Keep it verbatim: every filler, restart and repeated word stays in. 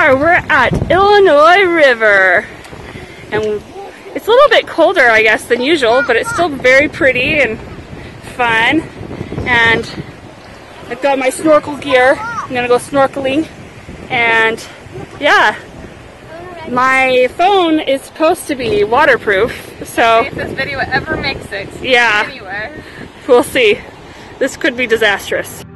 are. We're at Illinois River. And it's a little bit colder, I guess, than usual, but it's still very pretty and fun. And I've got my snorkel gear. I'm gonna go snorkeling. And yeah, my phone is supposed to be waterproof, so if this video ever makes it yeah, anywhere, we'll see. This could be disastrous.